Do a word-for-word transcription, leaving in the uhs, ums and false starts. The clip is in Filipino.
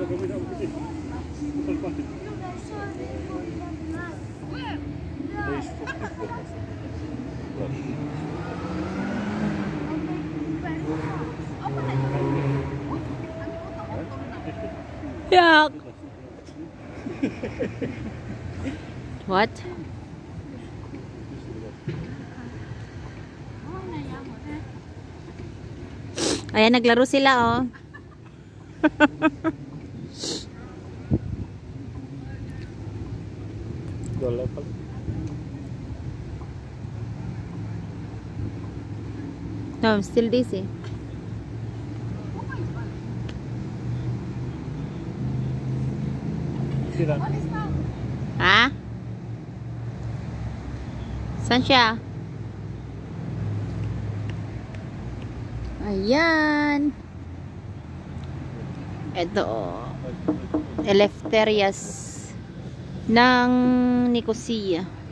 Yuck. What? Ayan, naglaro sila, oh. No, I'm still dizzy. Sila. Ha? Saan siya? Ayan. Ito, oh. Eleftherias ng Nicosia.